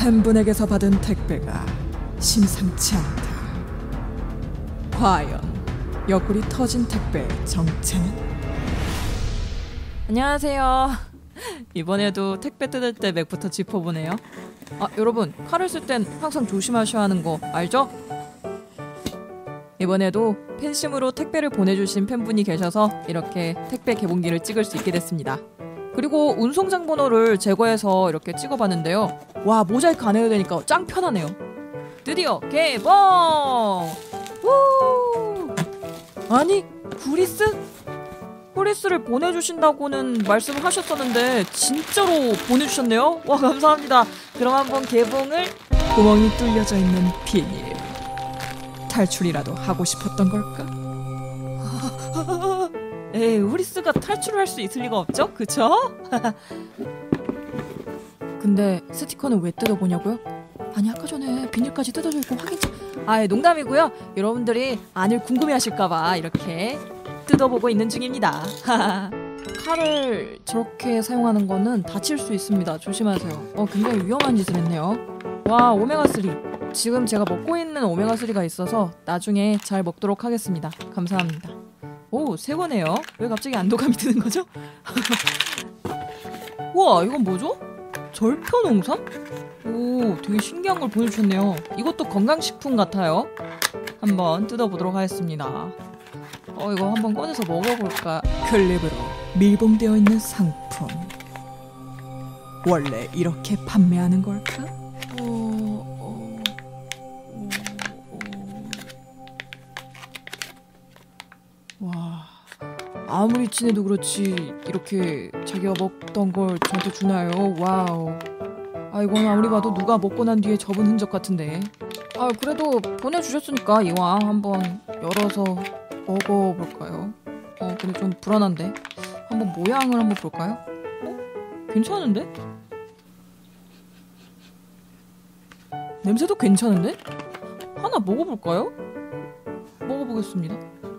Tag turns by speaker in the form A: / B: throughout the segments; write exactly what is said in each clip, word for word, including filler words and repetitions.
A: 팬분에게서 받은 택배가 심상치 않다. 과연 옆구리 터진 택배의 정체는? 안녕하세요. 이번에도 택배 뜯을 때 맥부터 짚어보네요. 아, 여러분, 칼을 쓸 땐 항상 조심하셔야 하는 거 알죠? 이번에도 팬심으로 택배를 보내주신 팬분이 계셔서 이렇게 택배 개봉기를 찍을 수 있게 됐습니다. 그리고 운송장 번호를 제거해서 이렇게 찍어봤는데요. 와, 모자이크 안 해도 되니까 짱 편하네요. 드디어 개봉! 우! 아니, 구리스? 구리스를 보내주신다고는 말씀하셨었는데 진짜로 보내주셨네요. 와, 감사합니다. 그럼 한번 개봉을. 구멍이 뚫려져 있는 비닐. 탈출이라도 하고 싶었던 걸까? 에이, 후리스가 탈출을 할 수 있을 리가 없죠? 그쵸? 근데 스티커는 왜 뜯어보냐고요? 아니, 아까 전에 비닐까지 뜯어져 있고 확인. 아, 농담이고요. 여러분들이 안을 궁금해하실까봐 이렇게 뜯어보고 있는 중입니다. 칼을 저렇게 사용하는 거는 다칠 수 있습니다. 조심하세요. 어, 굉장히 위험한 짓을 했네요. 와, 오메가삼. 지금 제가 먹고 있는 오메가삼가 있어서 나중에 잘 먹도록 하겠습니다. 감사합니다. 오, 새 거네요. 왜 갑자기 안도감이 드는 거죠? 우와, 이건 뭐죠? 절편홍삼? 오, 되게 신기한 걸 보내주셨네요. 이것도 건강식품 같아요. 한번 뜯어보도록 하겠습니다. 어, 이거 한번 꺼내서 먹어볼까? 클립으로 밀봉되어 있는 상품. 원래 이렇게 판매하는 걸까? 어, 어, 어, 어. 와, 아무리 친해도 그렇지 이렇게 자기가 먹던 걸 저한테 주나요? 와우. 아, 이건 아무리 봐도 누가 먹고 난 뒤에 접은 흔적 같은데. 아, 그래도 보내주셨으니까 이왕 한번 열어서 먹어볼까요? 어, 근데 좀 불안한데. 한번 모양을 한번 볼까요? 어? 괜찮은데? 냄새도 괜찮은데? 하나 먹어볼까요? 먹어보겠습니다.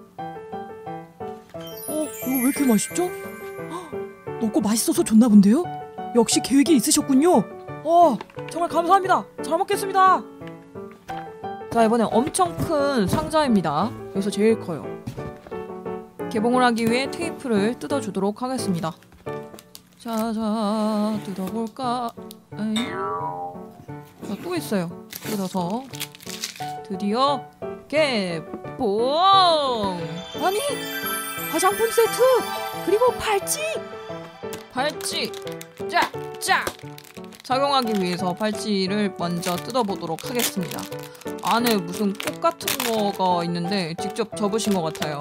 A: 어, 이거 왜 이렇게 맛있죠? 헉, 먹고 맛있어서 좋나 본데요? 역시 계획이 있으셨군요. 어, 정말 감사합니다. 잘 먹겠습니다. 자, 이번엔 엄청 큰 상자입니다. 여기서 제일 커요. 개봉을 하기 위해 테이프를 뜯어주도록 하겠습니다. 자자, 뜯어볼까? 에이. 자, 또 있어요. 뜯어서 드디어 개봉! 아니, 화장품 세트! 그리고 팔찌! 팔찌! 짜! 짜! 착용하기 위해서 팔찌를 먼저 뜯어보도록 하겠습니다. 안에 무슨 꽃 같은 거가 있는데 직접 접으신 것 같아요.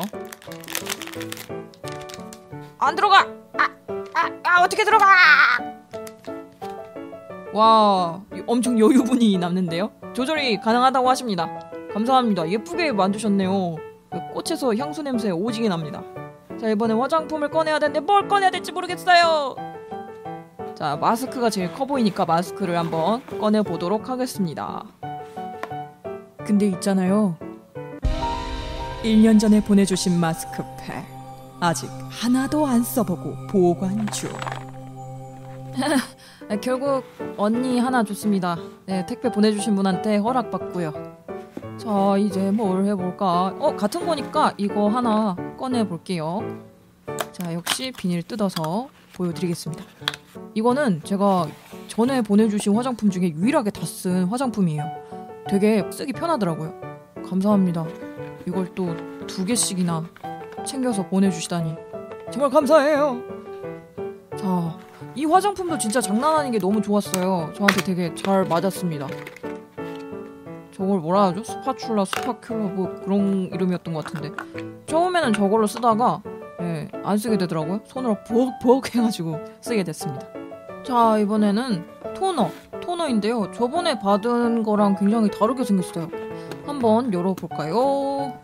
A: 안 들어가! 아! 아! 아! 어떻게 들어가! 와, 엄청 여유분이 남는데요? 조절이 가능하다고 하십니다. 감사합니다. 예쁘게 만드셨네요. 꽃에서 향수 냄새 오지게 납니다. 자, 이번에 화장품을 꺼내야 되는데 뭘 꺼내야 될지 모르겠어요. 자, 마스크가 제일 커 보이니까 마스크를 한번 꺼내보도록 하겠습니다. 근데 있잖아요, 일 년 전에 보내주신 마스크팩 아직 하나도 안 써보고 보관 중. 결국 언니 하나 줬습니다. 네, 택배 보내주신 분한테 허락받고요. 자, 이제 뭘 해볼까? 어, 같은 거니까 이거 하나 꺼내볼게요. 자, 역시 비닐 뜯어서 보여드리겠습니다. 이거는 제가 전에 보내주신 화장품 중에 유일하게 다 쓴 화장품이에요. 되게 쓰기 편하더라고요. 감사합니다. 이걸 또 두 개씩이나 챙겨서 보내주시다니 정말 감사해요. 자, 이 화장품도 진짜 장난 아닌 게 너무 좋았어요. 저한테 되게 잘 맞았습니다. 저걸 뭐라 하죠? 스파츌라, 스파큘라 뭐 그런 이름이었던 것 같은데 처음에는 저걸로 쓰다가 예, 안 쓰게 되더라고요. 손으로 부엌부엌 해가지고 쓰게 됐습니다. 자, 이번에는 토너 토너인데요, 저번에 받은 거랑 굉장히 다르게 생겼어요. 한번 열어볼까요?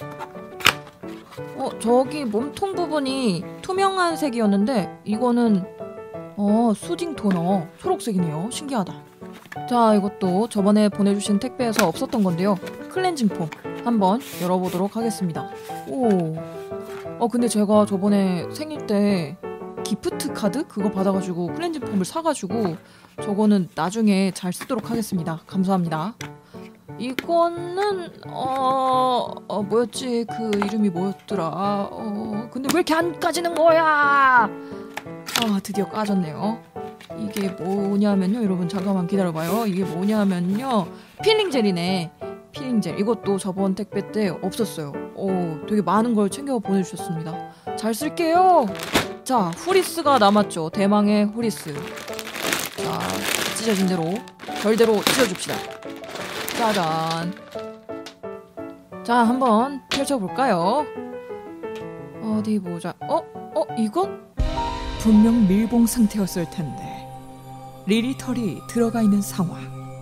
A: 어, 저기 몸통 부분이 투명한 색이었는데 이거는 어, 수딩 토너 초록색이네요. 신기하다. 자, 이것도 저번에 보내주신 택배에서 없었던 건데요, 클렌징 폼 한번 열어보도록 하겠습니다. 오, 어, 근데 제가 저번에 생일 때 기프트 카드 그거 받아가지고 클렌징 폼을 사가지고 저거는 나중에 잘 쓰도록 하겠습니다. 감사합니다. 이거는 어, 어 뭐였지? 그 이름이 뭐였더라? 어 근데 왜 이렇게 안 까지는 거야? 아 드디어 까졌네요. 이게 뭐냐면요, 여러분 잠깐만 기다려봐요. 이게 뭐냐면요, 필링 젤이네. 필링 젤. 이것도 저번 택배 때 없었어요. 오, 되게 많은 걸 챙겨 보내주셨습니다. 잘 쓸게요. 자, 후리스가 남았죠. 대망의 후리스. 자, 찢어진 대로 별대로 찢어줍시다. 짜잔. 자, 한번 펼쳐볼까요? 어디 보자. 어? 어? 이건? 분명 밀봉 상태였을 텐데 리리 털이 들어가 있는 상황.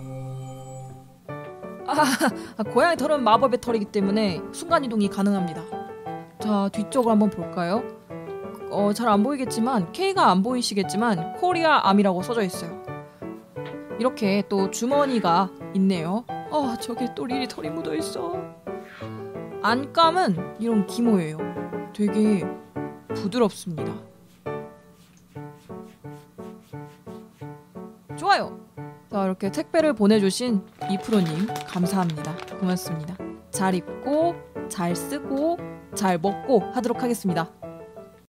A: 아, 고양이 털은 마법의 털이기 때문에 순간이동이 가능합니다. 자, 뒤쪽을 한번 볼까요? 어, 잘 안 보이겠지만, K가 안 보이시겠지만 코리아 암이라고 써져 있어요. 이렇게 또 주머니가 있네요. 아, 저기 또 리리 털이 묻어 있어. 안감은 이런 기모예요. 되게 부드럽습니다. 좋아요. 자, 이렇게 택배를 보내주신 이프로님 감사합니다. 고맙습니다. 잘 입고 잘 쓰고 잘 먹고 하도록 하겠습니다.